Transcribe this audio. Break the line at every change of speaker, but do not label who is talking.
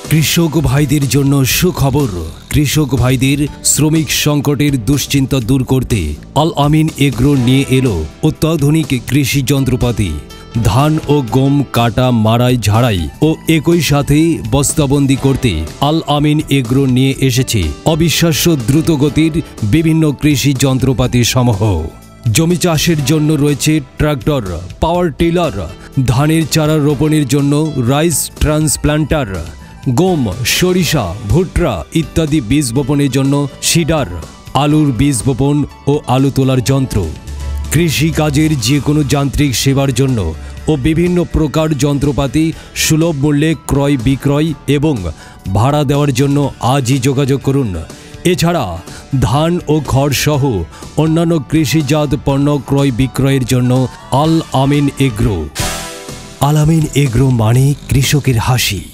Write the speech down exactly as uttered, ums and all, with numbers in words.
কৃষক ভাইদের জন্য সুখবর। কৃষক ভাইদের শ্রমিক সংকটের দুশ্চিন্তা দূর করতে আল আমিন এগ্রো নিয়ে এলো অত্যাধুনিক কৃষি যন্ত্রপাতি। ধান ও গম কাটা, মাড়াই, ঝাড়াই ও একই সাথে বস্তাবন্দি করতে আল আমিন এগ্রো নিয়ে এসেছে অবিশ্বাস্য দ্রুতগতির বিভিন্ন কৃষি যন্ত্রপাতি সমূহ। জমি চাষের জন্য রয়েছে ট্রাক্টর, পাওয়ার টিলার, ধানের চারা রোপণের জন্য রাইস ট্রান্সপ্লান্টার, গম, সরিষা, ভুট্টা ইত্যাদি বীজ বপনের জন্য সিডার, আলুর বীজ বপন ও আলু তোলার যন্ত্র, কৃষি কাজের যে কোনো যান্ত্রিক সেবার জন্য ও বিভিন্ন প্রকার যন্ত্রপাতি সুলভ মূল্যে ক্রয় বিক্রয় এবং ভাড়া দেওয়ার জন্য আজই যোগাযোগ করুন। এছাড়া ধান ও খড় সহ অন্যান্য কৃষিজাত পণ্য ক্রয় বিক্রয়ের জন্য আল আমিন এগ্রো। আল আমিন এগ্রো মানে কৃষকের হাসি।